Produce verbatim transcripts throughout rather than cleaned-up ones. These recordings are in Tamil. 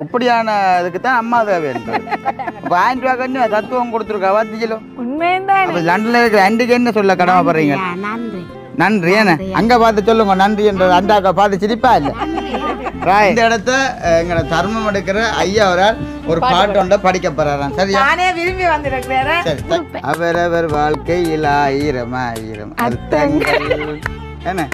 இப்படியான இதுக்கு தான் அம்மா தேவை இருக்கு. வாங்கிட்டு வா கொஞ்சம் தத்துவம் கொடுத்துருக்கா பார்த்துச்சலோ. அப்போ லண்டனில் இருக்கிற அண்டிக்கு என்ன சொல்ல கடமைப்படுறீங்க? நன்றி. ஏன்னா அங்கே பார்த்து சொல்லுங்க நன்றி என்ற அண்டாக்கா பார்த்து சிரிப்பா இல்லை. இந்த இடத்த எங்களை தர்மம் எடுக்கிற ஐயா அவரால் ஒரு பாட்டு ஒன்றை படிக்க போறாராம். சரியா? விரும்பி வந்திருக்கிறேன். அவரவர் வாழ்க்கையில் ஆயிரம் ஆயிரம் அர்த்தங்கள். என்ன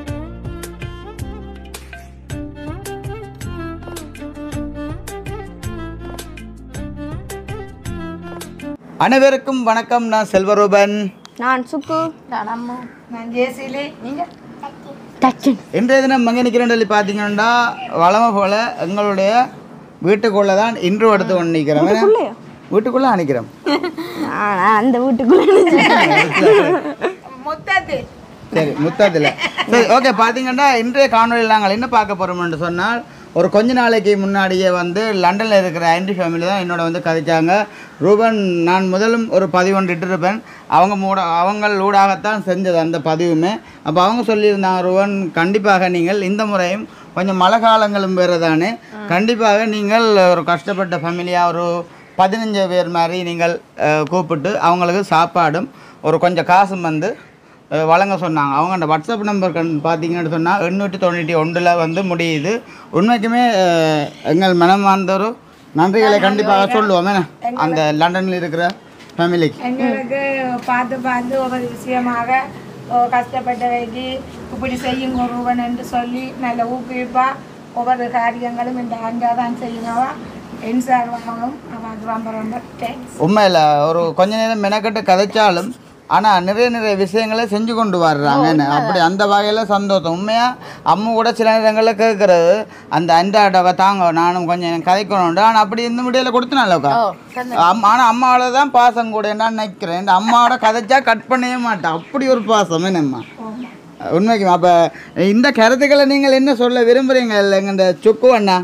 அனைவருக்கும் வணக்கம். நான் செல்வரூபன். நான் சுக்கு. நான் அம்மா. நான் ஜேசிலி. நீங்க? இன்றைய தினம் மங்க நிற்கிறேன் சொல்லி பார்த்தீங்கன்னா வளமை போல எங்களுடைய வீட்டுக்குள்ளே தான் இன்று எடுத்து கொண்டு நிற்கிறோம். வீட்டுக்குள்ளே அனுக்கிறோம். அந்த வீட்டுக்குள்ள சரி முத்தத்தில் சரி ஓகே. பார்த்தீங்கன்னா இன்றைய காணொலியில் நாங்கள் என்ன பார்க்க போகிறோம்னு சொன்னால், ஒரு கொஞ்ச நாளைக்கு முன்னாடியே வந்து லண்டனில் இருக்கிற ஆண்டி ஃபேமிலி தான் என்னோட வந்து கதைச்சாங்க. ரூபன் நான் முதலும் ஒரு பதிவு ஒன்று இட்டிருப்பேன். அவங்க மூட அவங்கள் ஊடாகத்தான் செஞ்சது அந்த பதிவுமே. அப்போ அவங்க சொல்லியிருந்தாங்க, ரூபன் கண்டிப்பாக நீங்கள் இந்த முறையும் கொஞ்சம் மழை காலங்களும் வேறு தானே, கண்டிப்பாக நீங்கள் ஒரு கஷ்டப்பட்ட ஃபேமிலியாக ஒரு பதினஞ்சு பேர் மாதிரி நீங்கள் கூப்பிட்டு அவங்களுக்கு சாப்பாடும் ஒரு கொஞ்சம் காசும் வந்து வழங்க சொன்னாங்க. அவங்க அந்த வாட்ஸ்அப் நம்பர் கண் பார்த்தீங்கன்னு சொன்னால் எண்ணூற்றி தொண்ணூற்றி ஒன்றில் வந்து முடியுது. உண்மைக்குமே எங்கள் மனமார்ந்த ஒரு நன்றிகளை கண்டிப்பாக சொல்லுவோம். அந்த லண்டனில் இருக்கிற ஃபேமிலிக்கு எங்களுக்கு பார்த்து பார்த்து ஒவ்வொரு விஷயமாக கஷ்டப்பட்டவைக்கு இப்படி செய்யுங்க ரூபன் என்று சொல்லி நல்ல ஊக்குவிப்பா ஒவ்வொரு காரியங்களும் இந்த ஆண்டாக தான் செய்யணுவா. என் சார்பாகவும் அவருக்கு ரொம்ப ரொம்ப தேங்க்ஸ். உண்மையில் ஒரு கொஞ்ச நேரம் மெனக்கட்டு கதைச்சாலும் ஆனால் நிறைய நிறைய விஷயங்களை செஞ்சு கொண்டு வர்றாங்க. அப்படி அந்த வகையில் சந்தோஷம். உண்மையாக அம்மா கூட சில நேரங்களில் கேட்குறது அந்த அண்டாட்டவை தாங்க நானும் கொஞ்சம் எனக்கு கதைக்கணும்ண்டு. ஆனால் அப்படி இந்த முடியல கொடுத்தனாலக்கா அம்மா. ஆனால் அம்மாவோட தான் பாசம் கூட நான் நினைக்கிறேன். இந்த அம்மாவோட கதைச்சா கட் பண்ணவே மாட்டேன். அப்படி ஒரு பாசம் என்னம்மா உண்மைக்கு. அப்போ இந்த கருத்துக்களை நீங்கள் என்ன சொல்ல விரும்புகிறீங்க? இல்லைங்க இந்த சுக்கு அண்ணா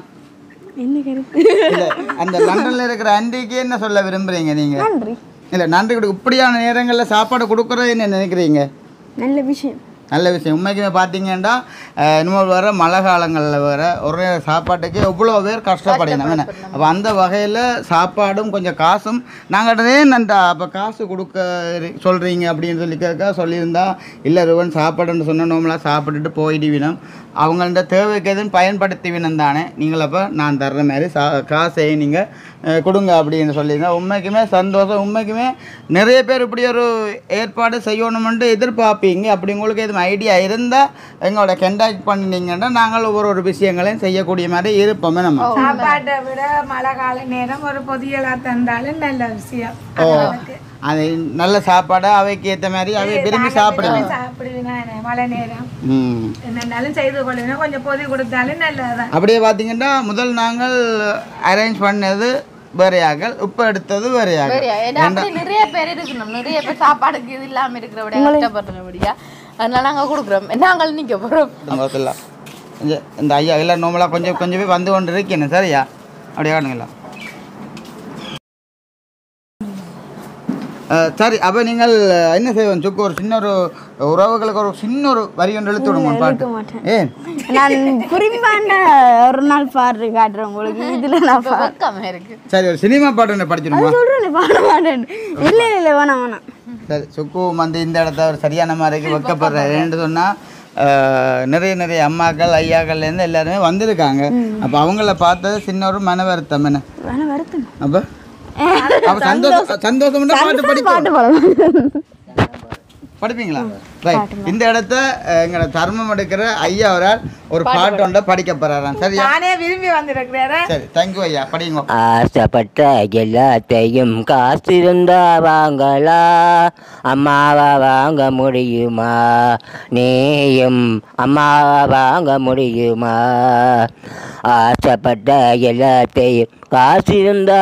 இல்லை அந்த லண்டனில் இருக்கிற அண்டிக்கு என்ன சொல்ல விரும்புகிறீங்க நீங்கள்? இல்லை நன்றி கொடு. இப்படியான நேரங்களில் சாப்பாடு கொடுக்குறது என்ன நினைக்கிறீங்க? நல்ல விஷயம். நல்ல விஷயம். உண்மைக்குமே பார்த்தீங்கன்னா இன்னும் வேறு மழை காலங்களில் வேறு ஒரு சாப்பாட்டுக்கு எவ்வளோ பேர் கஷ்டப்படணும். என்ன அப்போ அந்த வகையில் சாப்பாடும் கொஞ்சம் காசும் நாங்கள்டே நன்றா அப்போ காசு கொடுக்க சொல்கிறீங்க அப்படின்னு சொல்லி கேட்க சொல்லியிருந்தா, இல்லை ரூபன் சாப்பாடுன்னு சொன்ன நோம்பலாக சாப்பிட்டுட்டு போயிடுவினோம், அவங்கள்ட்ட தேவைக்கு எதுவும் பயன்படுத்திவினம் தானே, நீங்கள் அப்போ நான் தர்ற மாதிரி சா காசை நீங்கள் கொடுங்க அப்படின்னு சொல்லியிருந்தேன். உண்மைக்குமே சந்தோஷம். உண்மைக்குமே நிறைய பேர் இப்படி ஒரு ஏற்பாடு செய்யணுமென்று எதிர்பார்ப்பீங்க. அப்படி உங்களுக்கு எதுவும் ஐடியா இருந்தால் எங்களோட கண்டாக்ட் பண்ணினீங்கன்னா நாங்கள் ஒவ்வொரு ஒரு விஷயங்களையும் செய்யக்கூடிய மாதிரி இருப்போமே. நம்ம சாப்பாட்டை விட மழை கால நேரம் ஒரு பொதியலாக தந்தாலும் நல்ல விஷயம். ஓ அது நல்ல சாப்பாடு அவைக்கு ஏற்ற மாதிரி அவை விரும்பி சாப்பிடுவேன் சாப்பிடுவேன் மழை நேரம் என்னன்னாலும் செய்து கொள்ளுவேன். கொஞ்சம் பொதி கொடுத்தாலும் நல்லதான். அப்படியே பார்த்தீங்கன்னா முதல் நாங்கள் அரேஞ்ச் பண்ணது வேறையாக்கள், இப்போ எடுத்தது வேறையாக. நிறைய பேர் இருக்கணும், நிறைய பேர் சாப்பாடுக்கு இது இல்லாமல் இருக்கிறபடியா கஷ்டப்படுறபடியா அதனால நாங்கள் கொடுக்குறோம். நாங்கள் நிற்க போகிறோம். இந்த ஐயா எல்லாம் நோம்பலாக கொஞ்சம் கொஞ்சம் போய் வந்து கொண்டு இருக்கேன். சரியா? அப்படியே காணுங்களா? சரி. அப்போ நீங்கள் என்ன செய்வோம் சுக்கு, ஒரு சின்ன ஒரு உறவுகளுக்கு ஒரு சின்ன ஒரு வரி ஒன்று எழுத்து விடுங்க பாட்டு. ஏன் நான் குறிப்பாண்ட ஒரு நாள் பாடுற காட்டுறேன் உங்களுக்கு. இதில் நான் பக்கமாக இருக்கு. சரி ஒரு சினிமா பாட்டு ஒன்று படிச்சிடுமா? சொல்கிறேன் பாட மாட்டேன். இல்லை இல்லை வேணாம் வேணாம். சரி சுக்கு வந்து இந்த இடத்த ஒரு சரியான மாதிரிக்கு வைக்கப்படுற ஏன்னு சொன்னால் நிறைய நிறைய அம்மாக்கள் ஐயாக்கள்லேருந்து எல்லாருமே வந்திருக்காங்க. அப்போ அவங்கள பார்த்தது சின்ன ஒரு மன வருத்தம். என்ன மன வருத்தம்? அப்போ சந்தோஷம் சந்தோஷம் பாட்டு படிப்போம் படிப்பீங்களா? ரைட். இந்த இடத்த எங்களை தர்மம் எடுக்கிற ஐயா அவரால் ஒரு பாட்டு ஒன்றை படிக்க போறாராம். சரியா? நானே விரும்பி வந்திருக்கிறேன். சரி தேங்க்யூ ஐயா, படிங்க. ஆசைப்பட்ட எல்லாத்தையும் காசு இருந்தா வாங்கலா, அம்மாவா வாங்க முடியுமா, நீயும் அம்மாவா வாங்க முடியுமா, ஆசைப்பட்ட எல்லாத்தையும் காசு இருந்தா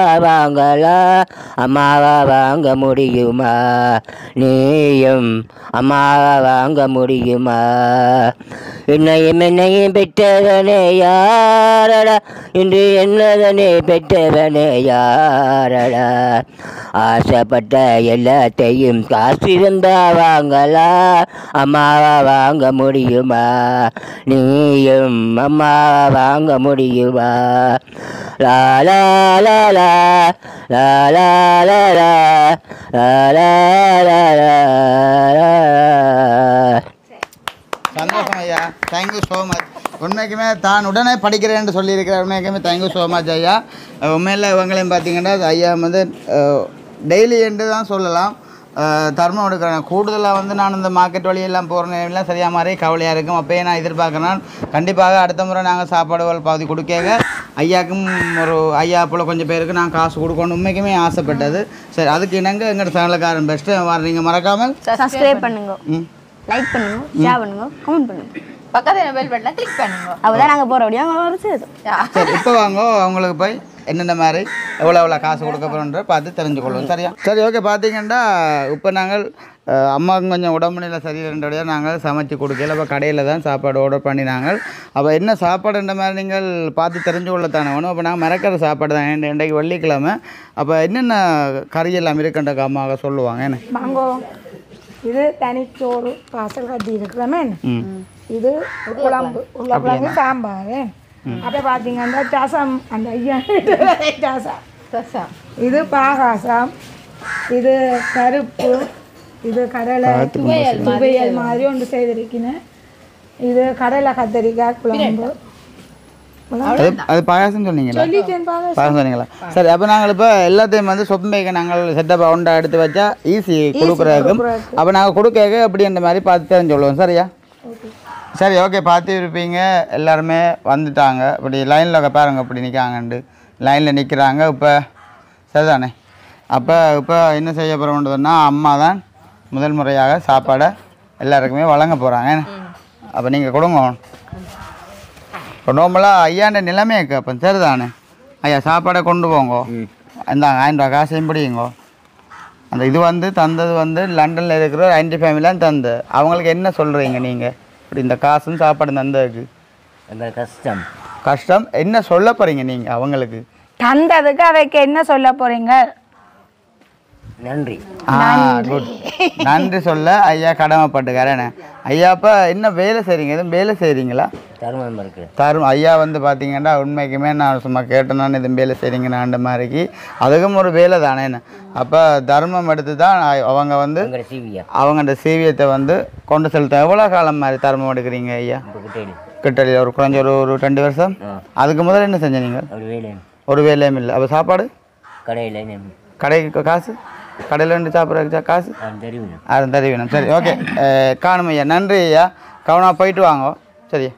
வாங்கலா, அம்மாவா வாங்க முடியுமா, நீயும் அம்மாவா வாங்க முடியுமா? என்னையும் என்னையும் பெற்றவனே யாரடா, இன்று என்னதனே பெற்றவனே யாரடா? ஆசைப்பட்ட எல்லாத்தையும் காசு இருந்தா வாங்கலா, அம்மாவா வாங்க முடியுமா? நீயும் அம்மாவா வாங்க முடியுமா? லா லா லா லா லா லா லா லா லா லா லா லா. சந்தோஷம் ஐயா, தேங்க்யூ ஸோ மச். உண்மைக்குமே தான் உடனே படிக்கிறேன்னு சொல்லியிருக்கிறேன். உண்மைக்குமே தேங்க்யூ ஸோ மச் ஐயா. உண்மையில் இவங்களையும் பார்த்தீங்கன்னா ஐயா வந்து டெய்லி என்று தான் சொல்லலாம் தர்மம் எடுக்கிறேன். கூடுதலாக வந்து நான் இந்த மார்க்கெட் வழியெல்லாம் போகிற நேரம்லாம் சரியாக மாதிரி கவலையாக இருக்கும். அப்போயே நான் எதிர்பார்க்குறேன் கண்டிப்பாக அடுத்த முறை நாங்கள் சாப்பாடுகள் பகுதி கொடுக்க ஐயாவுக்கும் ஒரு ஐயா போல் கொஞ்சம் பேருக்கு நான் காசு கொடுக்கணும் உண்மைக்குமே ஆசைப்பட்டது. சரி, அதுக்கு இணங்க எங்களோட சேனலுக்காரன் பெஸ்ட்டு வர்றீங்க. மறக்காமல் சப்ஸ்கிரைப் பண்ணுங்க, ம் லைக் பண்ணுங்க, ஷேர் பண்ணுங்க, கமெண்ட் பண்ணுங்க, பக்கத்துல பெல் பட்டனை கிளிக் பண்ணுங்க. அப்பதான் நாங்க போற வழியா உங்களை வர செய்யுது. சரி, இப்போ வாங்க அவங்களுக்கு போய் என்னென்ன மாதிரி எவ்வளோ எவ்வளோ காசு கொடுக்க போகிறோன்ற பார்த்து தெரிஞ்சுக்கொள்வோம். சரியா? சரி, ஓகே. பார்த்தீங்கன்னா இப்போ நாங்கள் அம்மாவுக்கு கொஞ்சம் உடம்புநிலை சரியில்லைன்றபடியாக நாங்கள் சமைச்சு கொடுக்கல. அப்போ கடையில் தான் சாப்பாடு ஆர்டர் பண்ணினாங்க. அப்போ என்ன சாப்பாடுன்ற மாதிரி நீங்கள் பார்த்து தெரிஞ்சு கொள்ளத்தானே வேணும். அப்போ நாங்கள் மறக்கிற சாப்பாடு தான் இன்றைக்கு வெள்ளிக்கிழமை. அப்போ என்னென்ன கறியெல்லாம் இருக்குன்றக்கு அம்மாவை சொல்லுவாங்க. என்ன மாங்கோ இது தனிச்சோறு பாசல் கட்டி இருக்கிறமே. இது குழம்பு உருளைக்கிழங்கு சாம்பார். அப்படியே பார்த்தீங்கன்னா ரசம், அந்த ஐயா ரசம் ரசம். இது பாகாசம், இது பருப்பு, இது கடலை துவையல் துவையல் மாதிரி ஒன்று செய்திருக்கிறேன். இது கடலை கத்தரிக்காய் குழம்பு. அது அது பாயாசம் சொன்னீங்களா? பாயாசம் சொன்னீங்களா? சரி, அப்போ நாங்கள் இப்போ எல்லாத்தையும் வந்து சொப்பம்பைக்கு நாங்கள் செட்டப் ஒண்டா எடுத்து வச்சா ஈஸி கொடுக்குறதுக்கும். அப்போ நாங்கள் கொடுக்க அப்படின்ற மாதிரி பார்த்து தெரிஞ்சு சொல்லுவோம். சரியா? சரி, ஓகே. பார்த்து இருப்பீங்க எல்லாருமே வந்துட்டாங்க. இப்படி லைனில் பாருங்க இப்படி நிற்காங்கண்டு லைனில் நிற்கிறாங்க. இப்போ சரிதானே? அப்போ இப்போ என்ன செய்ய போகிறோம்ன்றதுன்னா அம்மா தான் முதல் முறையாக சாப்பாடை எல்லாருக்குமே வழங்க போகிறாங்க. அப்போ நீங்கள் கொடுங்க. இப்போ நார்மலாக ஐயாண்ட நிலைமையை கேட்பேன். சரிதானே? ஐயா சாப்பாடை கொண்டு போங்க. அந்த ஆயிரம் ரூபா காசையும் பிடிங்கோ. அந்த இது வந்து தந்தது வந்து லண்டனில் இருக்கிற ஐந்து ஃபேமிலியாக தந்து அவங்களுக்கு என்ன சொல்கிறீங்க நீங்கள்? இப்படி இந்த காசும் சாப்பாடு தந்ததுக்கு எங்களுக்கு கஷ்டம் கஷ்டம் என்ன சொல்ல போகிறீங்க நீங்கள் அவங்களுக்கு? தந்ததுக்கு அவைக்கு என்ன சொல்ல போகிறீங்க? நன்றி. ஆ, குட். நன்றி சொல்ல ஐயா கடமைப்பட்டுக்காரண்ணே. ஐயா அப்போ என்ன வேலை செய்கிறீங்க? எதுவும் வேலை செய்கிறீங்களா? தருமம் இருக்கு. தரும் ஐயா வந்து பார்த்தீங்கன்னா உண்மைக்குமே நான் சும்மா கேட்டேனான்னு எதுவும் வேலை செய்கிறீங்கன்னாண்ட மாதிரிக்கு அதுக்கும் ஒரு வேலை தானே. அப்போ தர்மம் எடுத்து தான் அவங்க வந்து அவங்களோட சீவியத்தை வந்து கொண்டு செலுத்த. எவ்வளோ காலம் மாதிரி தர்மம் எடுக்கிறீங்க ஐயா? கிட்டடி ஒரு குறைஞ்ச ஒரு ஒரு ரெண்டு வருஷம். அதுக்கு முதல்ல என்ன செஞ்ச நீங்கள்? ஒரு வேலையும் இல்லை. அப்போ சாப்பாடு கடையில் கடைக்கு காசு கடையில் ரெண்டு சாப்பிட்றதுக்கு காசு அது தெரிவிக்கணும். சரி, ஓகே. காணும் ஐயா, நன்றி ஐயா. கவனமாக போயிட்டு வாங்க. சரியா?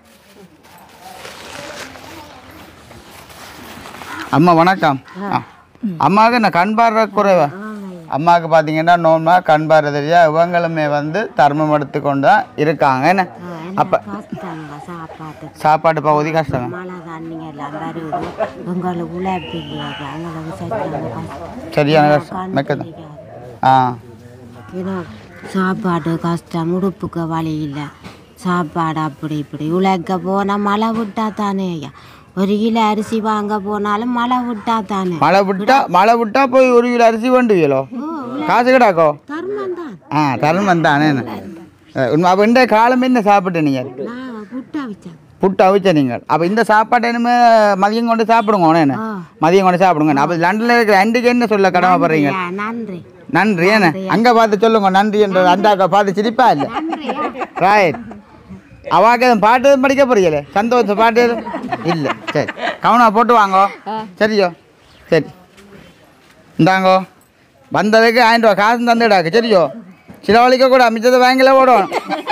அம்மா வணக்கம். ஆ, அம்மாவுக்கு நான் கண் பார்வை குறைவா? அம்மாவுக்கு பார்த்தீங்கன்னா நோன்மா கண் பார்வை தெரியா. இவங்களுமே வந்து தர்மம் எடுத்து கொண்டு தான் இருக்காங்க. என்ன அப்போ சாப்பாட்டு பகுதி கஷ்டம். சரியான கஷ்டம் மெக்கதான். ஆ, சாப்பாடு கஷ்டம், உடுப்புக்கு வழி இல்லை, சாப்பாடு அப்படி இப்படி உழைக்க போனால் மழை விட்டா தானே ஐயா. ஒரு கிலோ அரிசி வாங்க போனாலும் மழை விட்டா தானே. மழை விட்டா மழை விட்டா போய் ஒரு கிலோ அரிசி வேண்டுவீங்களோ? காசு கிடாக்கோ? தர்மம் தான். ஆ, தர்மம் தானே. உண்மை. அப்போ இந்த காலம் என்ன சாப்பிட்டு நீங்கள்? புட்டு அவிச்சேன். புட்டு அவிச்ச நீங்கள். அப்போ இந்த சாப்பாடு என்னமே மதியம் கொண்டு சாப்பிடுங்க. என்ன மதியம் கொண்டு சாப்பிடுங்க. அப்போ லண்டனில் இருக்கிற அண்டிக்கு என்ன சொல்ல கடமைப்படுறீங்க? நன்றி. நன்றி. என்ன அங்கே பார்த்து சொல்லுங்க நன்றி என்ற அண்டாக்கா பார்த்து சிரிப்பா இல்லை? ரைட். அவாக்கு எதுவும் பாட்டு எதுவும் படிக்க போறீங்களே? சந்தோஷம் பாட்டு எதுவும் இல்லை. சரி, கவனமாக போட்டு வாங்கோ. சரியோ? சரி, இந்தாங்கோ. வந்ததுக்கு ஆயிரம் ரூபா காசு தந்துடாக்கு. சரியோ? சில வழிக்க கூட மிச்சத்தை வாங்கல ஓடும்.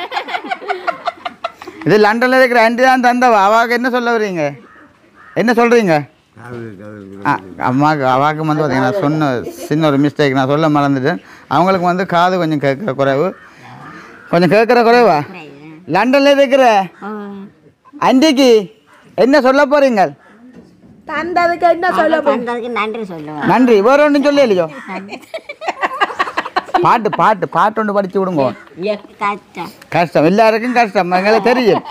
இது லண்டனில் இருக்கிற ஆண்டி தான் தந்தவா. அவாக்கு என்ன சொல்ல வரீங்க? என்ன சொல்கிறீங்க? ஆ, அம்மாவுக்கு அவாக்கு வந்து பார்த்தீங்கன்னா சொன்ன சின்ன ஒரு மிஸ்டேக் நான் சொல்ல மறந்துட்டேன். அவங்களுக்கு வந்து காது கொஞ்சம் கேட்குற குறைவு. கொஞ்சம் கேட்குற குறைவா? லண்டனில் இருக்கிற ஆண்டிக்கு என்ன சொல்ல போகிறீங்க? தந்ததுக்கு என்ன சொல்ல போகிறீங்க? நன்றி சொல்லுவேன். நன்றி. வேறு ஒன்றும் சொல்ல இல்லையோ? பாட்டு பாட்டு பாட்டு ஒன்று படிச்சு விடுங்க கஷ்டம் எல்லாருக்கும் கஷ்டம் எங்களுக்கு தெரியும்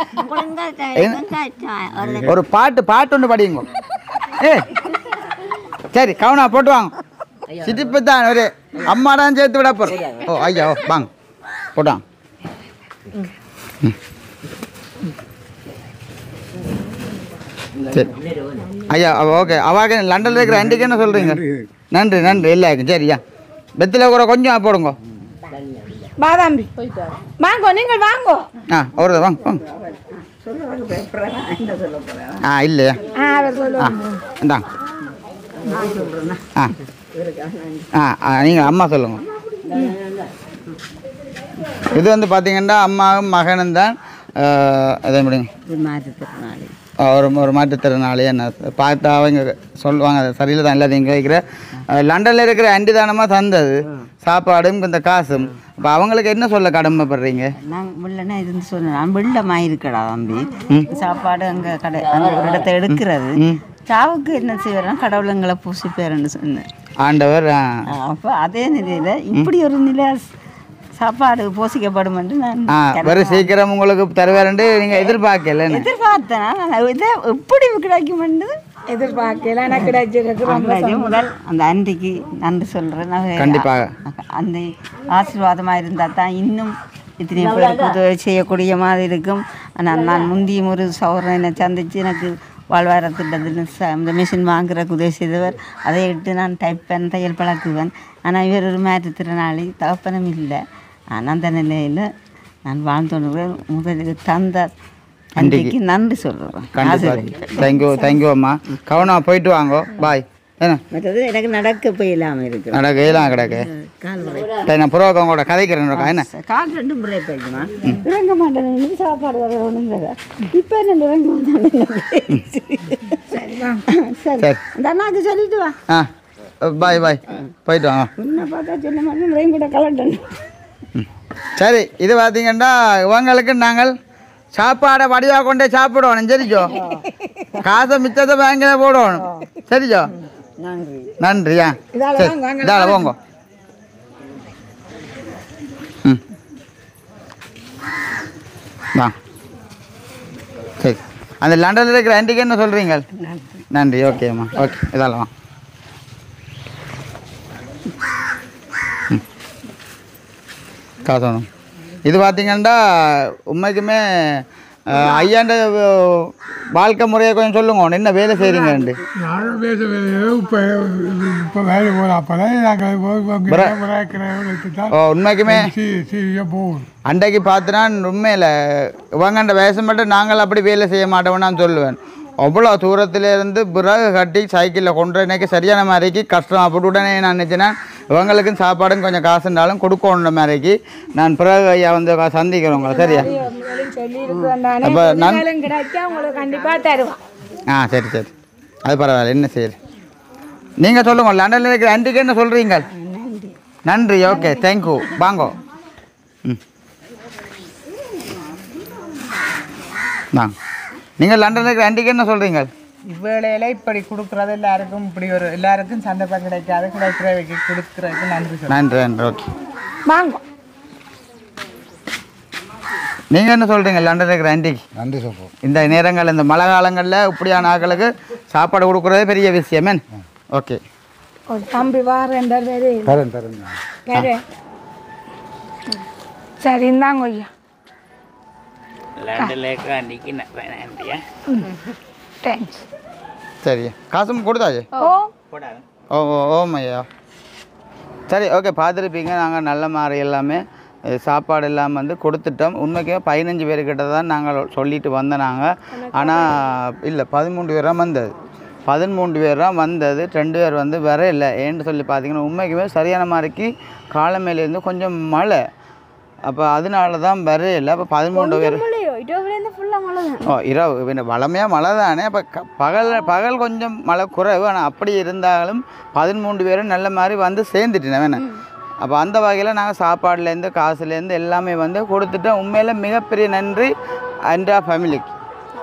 ஒரு பாட்டு பாட்டு ஒன்று படிங்க ஏ சரி கவனா போட்டு வாங்க சிரிப்பு தான் ஒரு அம்மாடான் சேர்த்து விட போகிறோம் ஓ ஐயா ஓ வாங்க போட்டாங்க சரி ஐயா ஓகே அவாக லண்டனில் இருக்கிற அண்டிக்கு என்ன சொல்கிறீங்க நன்றி நன்றி எல்லாருக்கும் சரியா பெத்தில் கூட கொஞ்சம் போடுங்க பாதாம்பி வாங்கோ நீங்கள் வாங்கோ ஆ ஒரு வாங்க வாங்க ஆ இல்லையா ஆ அவர் ஆ சொல்லுவாங்க இந்தாங்க ஆ ஆ நீங்கள் அம்மா சொல்லுங்கள் இது வந்து பார்த்தீங்கன்னா அம்மாவும் மகனும் தான் அதே முடியுங்க ஒரு ஒரு மாற்றுத்திறனாளி என்ன பார்த்தா அவங்க சொல்லுவாங்க அது சரியில் தான் இல்லாத இங்கே வைக்கிற லண்டனில் இருக்கிற அண்டி தானமாக தந்தது சாப்பாடும் இந்த காசும் இப்போ அவங்களுக்கு என்ன சொல்ல கடமைப்படுறீங்க நான் முள்ளனா இருந்து சொன்னேன் நான் வெள்ளமாக இருக்கடா தம்பி சாப்பாடு அங்கே கடை அங்கே ஒரு இடத்த எடுக்கிறது சாவுக்கு என்ன செய்வேன் கடவுளங்களை பூசிப்பேரன்னு சொன்னேன் ஆண்டவர் அப்போ அதே நிலையில் இப்படி ஒரு நிலை சாப்பாடு போசிக்கப்படும் என்று நான் ஆ வெறும் சீக்கிரம் உங்களுக்கு தருவாருண்டு நீங்கள் எதிர்பார்க்கல எதிர்பார்த்தேன் நான் இதை எப்படி கிடைக்கும் எதிர்பார்க்கல எனக்கு கிடைச்சிருக்கு முதல் அந்த அன்றைக்கு நன்றி சொல்கிறேன் கண்டிப்பாக அந்த ஆசீர்வாதமாக இருந்தால் தான் இன்னும் இத்தனை பேருக்கு உதவி செய்யக்கூடிய மாதிரி இருக்கும் ஆனால் நான் முந்தியும் ஒரு சௌரனை சந்தித்து எனக்கு வாழ்வார திட்டத்தில் இந்த மிஷின் வாங்குறதுக்கு உதவி செய்தவர் அதை எடுத்து நான் டைப் பண்ண தையல் பழக்குவேன் ஆனால் இவர் ஒரு மாற்றுத்திறனாளி தகப்பனும் இல்லை ஆனால் அந்த நிலையில் நான் வாழ்ந்துடுவேன் முதலில் தந்த அன்றைக்கு நன்றி சொல்கிறேன் தேங்க்யூ தேங்க்யூ அம்மா கவனம் போயிட்டு வாங்கோ பாய் என்ன மற்றது எனக்கு நடக்க போய் இல்லாமல் இருக்கு நடக்க இயலாம் கிடக்கு கால் முறை சரி நான் புரோகம் கூட கதைக்கிறேன் என்ன கால் ரெண்டு முறை போயிடுமா இறங்க மாட்டேன் சாப்பாடு வர ஒன்றுங்க இப்போ என்ன இறங்க மாட்டேன் சரி அந்த அண்ணாக்கு சொல்லிட்டு வா ஆ பாய் பாய் போயிட்டு வாங்க என்ன பார்த்தா சொல்ல மாட்டேன் இறையும் கூட கலண்டணும் சரி இது பார்த்தீங்கன்னா இவங்களுக்கு நாங்கள் சாப்பாடை வடிவாக கொண்டே சாப்பிடணும் சரிச்சோ காசை மிச்சத்தை பேங்கில் போடணும் சரிச்சோ நன்றி நன்றியா சரி இதால போங்க ம் வா சரி அந்த லண்டனில் இருக்கிற ஆண்டிக்கு என்ன சொல்கிறீங்க நன்றி ஓகேம்மா ஓகே இதால வா ம் காசணும் இது பார்த்தீங்கன்னா உண்மைக்குமே ஐயாண்ட வாழ்க்கை முறையை கொஞ்சம் சொல்லுங்க என்ன வேலை செய்கிறீங்கண்டு நானும் பேச இப்போ இப்போ வேலை போகிறோம் அப்போ நாங்கள் ஓ உண்மைக்குமே போகும் அன்றைக்கு பார்த்துனா உண்மையில் இவங்கண்ட வயசு மட்டும் நாங்கள் அப்படி வேலை செய்ய மாட்டோம்னு நான் சொல்லுவேன் அவ்வளோ தூரத்துலேருந்து பிறகு கட்டி சைக்கிளில் கொண்டு இன்னைக்கு சரியான மாதிரிக்கு கஷ்டம் அப்படி உடனே நான் நினச்சேன்னா இவங்களுக்கும் சாப்பாடும் கொஞ்சம் காசுனாலும் கொடுக்கணும் மாதிரிக்கு நான் பிறகு ஐயா வந்து சந்திக்கிறேன் உங்களை சரியா அப்போ நான் கண்டிப்பாக தருவான் ஆ சரி சரி அது பரவாயில்ல என்ன சரி நீங்கள் சொல்லுங்க லண்டனில் இருக்கிற ஆண்டிக்கு என்ன சொல்கிறீங்க நன்றி ஓகே தேங்க்யூ வாங்கோ ம் வாங்க நீங்கள் லண்டனில் இருக்கிற ஆண்டிக்கு என்ன சொல்கிறீங்க இவ்வேளையில இப்படி கொடுக்குறது எல்லாருக்கும் இப்படி ஒரு எல்லாருக்கும் சந்தர்ப்பம் கிடைக்காது கிடைக்கிறவைக்கு கொடுக்குறதுக்கு நன்றி சொல்றேன். நன்றி நன்றி ஓகே வாங்க நீங்கள் என்ன சொல்கிறீங்க லண்டனில் இருக்கிற ஆண்டிக்கு நன்றி சொல்கிறோம் இந்த நேரங்கள் இந்த மழை காலங்களில் இப்படியான ஆட்களுக்கு சாப்பாடு கொடுக்குறதே பெரிய விஷயமே ஓகே ஒரு தம்பி வார என்ற பேரு தரேன் தரேன் வேறு சரி இந்தாங்க ஐயா தேங்க்ஸ் சரி காசும் கொடுத்தாச்சு ஓ ஓ ஓ ஓமையா சரி ஓகே பார்த்துருப்பீங்க நாங்கள் நல்ல மாதிரி எல்லாமே அஹ், சாப்பாடு எல்லாம் வந்து கொடுத்துட்டோம் உண்மைக்கே பதினஞ்சு பேர்கிட்ட தான் நாங்கள் சொல்லிட்டு வந்தோம் நாங்கள் ஆனால் இல்லை பதிமூன்று பேர் தான் வந்தது பதிமூன்று பேர் தான் வந்தது ரெண்டு பேர் வந்து வர இல்லை ஏன்னு சொல்லி பார்த்தீங்கன்னா உண்மைக்குமே சரியான மாதிரிக்கு காலமேலேருந்து கொஞ்சம் மழை அப்போ அதனால தான் வர இல்லை அப்போ பதிமூன்று பேர் ஓ இரவு பின்ன வளமையாக மழை தானே அப்போ க பகல் பகல் கொஞ்சம் மழை குறைவு ஆனால் அப்படி இருந்தாலும் பதிமூன்று பேரும் நல்ல மாதிரி வந்து சேர்ந்துட்டேன் வேணே அப்போ அந்த வகையில் நாங்கள் சாப்பாடுலேருந்து காசுலேருந்து எல்லாமே வந்து கொடுத்துட்டோம் உண்மையில் மிகப்பெரிய நன்றி அண்டா ஃபேமிலிக்கு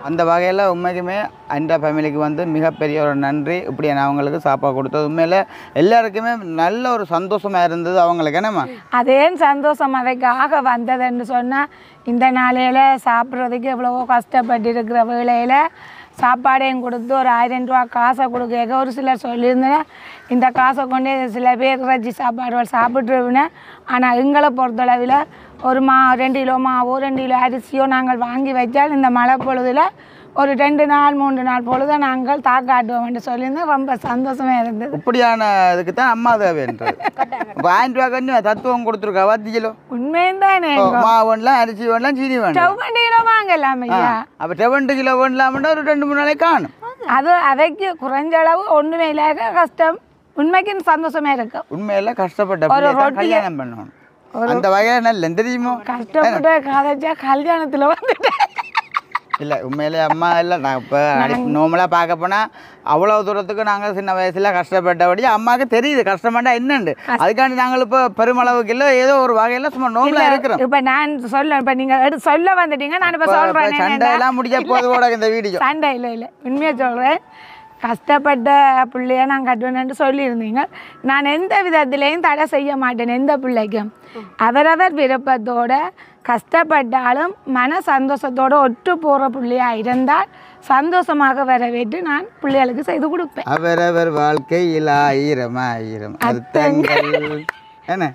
அந்த வகையில் உண்மைக்குமே அந்த ஃபேமிலிக்கு வந்து மிகப்பெரிய ஒரு நன்றி. இப்படி நான் அவங்களுக்கு சாப்பாடு கொடுத்தது உண்மையில் எல்லாருக்குமே நல்ல ஒரு சந்தோஷமாக இருந்தது அவங்களுக்கு. என்னம்மா அதே சந்தோஷம் அவைக்காக வந்ததுன்னு சொன்னால் இந்த நாளையில் சாப்பிட்றதுக்கு எவ்வளவோ கஷ்டப்பட்டு இருக்கிற வேளையில் சாப்பாடையும் கொடுத்து ஒரு ஆயிரம் ரூபா காசை கொடுக்க ஒரு சிலர் சொல்லியிருந்தேன் இந்த காசை கொண்டு சில பேர் இறைச்சி சாப்பாடுகள் சாப்பிட்ருவினேன். ஆனால் எங்களை பொறுத்தளவில் ஒரு மா ரெண்டு கிலோ மாவோ ரெண்டு கிலோ அரிசியோ நாங்கள் வாங்கி வச்சால் இந்த மழை பொழுதில் ஒரு ரெண்டு நாள் மூன்று நாள் பொழுது நாங்கள் தாக்காட்டுவோம் என்று சொல்லியிருந்தேன். ரொம்ப சந்தோஷமாக இருந்தது. இப்படியான இதுக்கு தான் அம்மா தேவைன்றது. இப்போ ஆயிரம் ரூபா கண்ணு தத்துவம் கொடுத்துருக்கா பத்து கிலோ உண்மையும் தானே மாவு வேணலாம் அரிசி வேணலாம் சீனி வேணும் ரெண்டு கிலோ வாங்கலாம் ஐயா. அப்போ ரெண்டு கிலோ வேணலாம்னா ஒரு ரெண்டு மூணு நாளைக்கு காணும். அது அவைக்கு குறைஞ்ச அளவு ஒன்றுமே இல்லாத கஷ்டம் உண்மைக்கு சந்தோஷமா இருக்கு. உண்மையில கஷ்டப்பட்ட கல்யாணம் பண்ணணும் அந்த வகையில நல்ல தெரியுமோ கஷ்டப்பட்ட காலேஜா கல்யாணத்துல வந்துட்டேன். இல்லை உண்மையிலே அம்மா இல்லை நான் இப்போ நார்மலாக பார்க்க போனால் அவ்வளோ தூரத்துக்கு நாங்கள் சின்ன வயசில் கஷ்டப்பட்டபடி அம்மாவுக்கு தெரியுது கஷ்டமாட்டா என்னண்டு. அதுக்காண்டி நாங்கள் இப்போ பெருமளவுக்கு இல்லை ஏதோ ஒரு வகையில் சும்மா நோம்பலாக இருக்கிறோம். இப்போ நான் சொல்ல இப்போ நீங்கள் எடுத்து சொல்ல வந்துட்டீங்க. நான் இப்போ சொல்கிறேன் சண்டையெல்லாம் முடிஞ்ச போது கூட இந்த வீடியோ சண்டை இல்லை இல்லை உண்மையாக சொல்கிறேன். கஷ்டப்பட்ட பிள்ளைய நான் கட்டுவேன்னு சொல்லியிருந்தீங்க. நான் எந்த விதத்திலையும் தடை செய்ய மாட்டேன் எந்த பிள்ளைக்கும். அவரவர் விருப்பத்தோட கஷ்டப்பட்டாலும் மன சந்தோஷத்தோடு ஒட்டு போகிற பிள்ளையாக இருந்தால் சந்தோஷமாக வரவேற்று நான் பிள்ளைகளுக்கு செய்து கொடுப்பேன். அவரவர் வாழ்க்கையில் ஆயிரம் ஆயிரம் அர்த்தங்கள் என்ன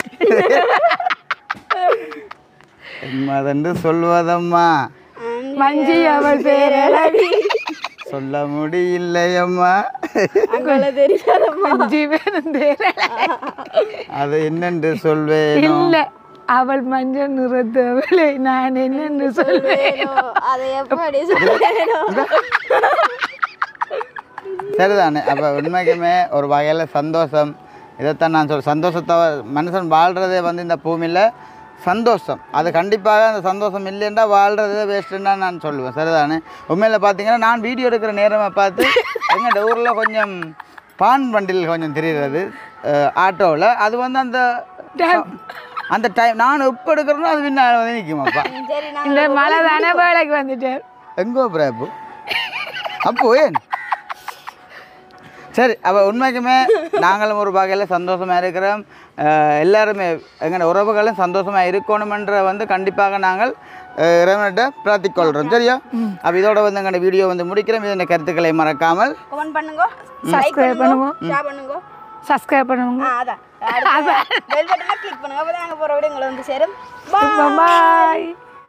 மதன்று சொல்வதம்மா மஞ்சி அவள் பேரழகி சொல்ல முடியலையம்மா அது என்னென்று சொல்வேன். இல்லை அவள் மஞ்சள் நிறத்தவளை நான் என்னென்று சொல்வேன். சரிதானே. அப்போ உண்மைக்குமே ஒரு வகையில் சந்தோஷம். இதைத்தான் நான் சொல் சந்தோஷத்தை மனுஷன் வாழ்கிறதே வந்து இந்த பூமியில் சந்தோஷம். அது கண்டிப்பாக அந்த சந்தோஷம் இல்லைன்னா வாழ்கிறதே வேஸ்ட்டுன்னா நான் சொல்லுவேன். சரிதானே. உண்மையில் பார்த்தீங்கன்னா நான் வீடியோ எடுக்கிற நேரமாக பார்த்து எங்கள் ஊரில் கொஞ்சம் பான் வண்டியில் கொஞ்சம் தெரிகிறது ஆட்டோவில். அது வந்து அந்த அந்த டைம் நான் எப்போ எடுக்கிறேனோ அது பின்னால் வந்து நிற்குமாப்பா. இந்த மழை தானே வேலைக்கு வந்துட்டேன் எங்கோ பிரபு அப்போ ஏன் சரி. அப்போ உண்மைக்குமே நாங்களும் ஒரு வகையில் சந்தோஷமாக இருக்கிறோம். எல்லாருமே எங்களோட உறவுகளும் சந்தோஷமாக இருக்கணுமென்ற வந்து கண்டிப்பாக நாங்கள் இறைவன்கிட்ட பிரார்த்திக்கொள்கிறோம். சரியா. அப்போ இதோட வந்து எங்களோட வீடியோ வந்து முடிக்கிறோம். இதோட கருத்துக்களை மறக்காமல் கமெண்ட் பண்ணுங்க, சப்ஸ்கிரைப் பண்ணுங்க, ஷேர் பண்ணுங்க, சப்ஸ்கிரைப் பண்ணுங்க. அதான் பெல் பட்டனை கிளிக் பண்ணுங்க. அப்போ தான் நாங்கள் போகிற வீடியோ உங்களை வந்து சேரும். பாய்.